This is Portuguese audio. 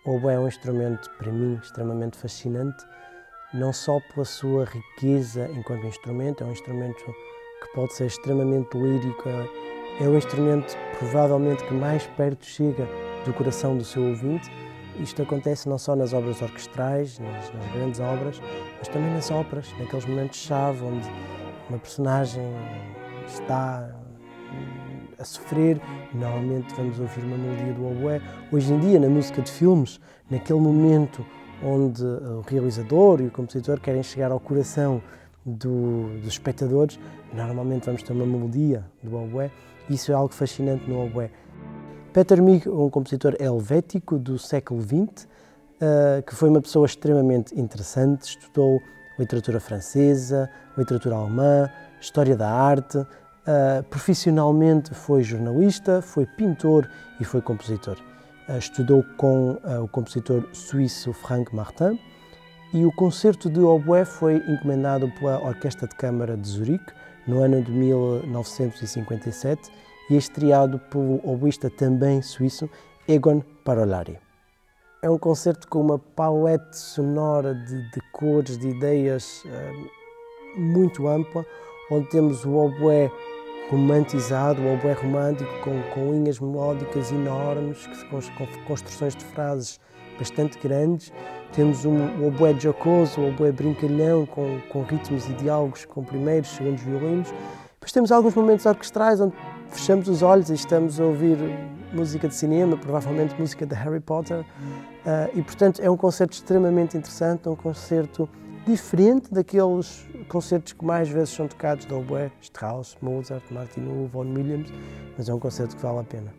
O oboé é um instrumento, para mim, extremamente fascinante, não só pela sua riqueza enquanto instrumento, é um instrumento que pode ser extremamente lírico, é o instrumento provavelmente que mais perto chega do coração do seu ouvinte. Isto acontece não só nas obras orquestrais, nas grandes obras, mas também nas óperas, naqueles momentos-chave onde uma personagem está a sofrer, normalmente vamos ouvir uma melodia do oboé. Hoje em dia, na música de filmes, naquele momento onde o realizador e o compositor querem chegar ao coração dos espectadores, normalmente vamos ter uma melodia do oboé. Isso é algo fascinante no oboé. Peter Mieg, um compositor helvético do século XX, que foi uma pessoa extremamente interessante, estudou literatura francesa, literatura alemã, história da arte, profissionalmente foi jornalista, foi pintor e foi compositor. Estudou com o compositor suíço Frank Martin e o concerto de oboé foi encomendado pela Orquestra de Câmara de Zurique no ano de 1957 e estreado pelo oboísta também suíço Egon Parolari. É um concerto com uma palete sonora de cores, de ideias muito ampla, onde temos o oboé romantizado, o oboé romântico com linhas melódicas enormes, com construções de frases bastante grandes. Temos o oboé jocoso, o oboé brincalhão, com ritmos e diálogos com primeiros, segundos violinos. Depois temos alguns momentos orquestrais onde fechamos os olhos e estamos a ouvir música de cinema, provavelmente música de Harry Potter. E, portanto, é um concerto extremamente interessante, um concerto diferente daqueles concertos que mais vezes são tocados de oboé, Strauss, Mozart, Martinu, Vaughan Williams, mas é um concerto que vale a pena.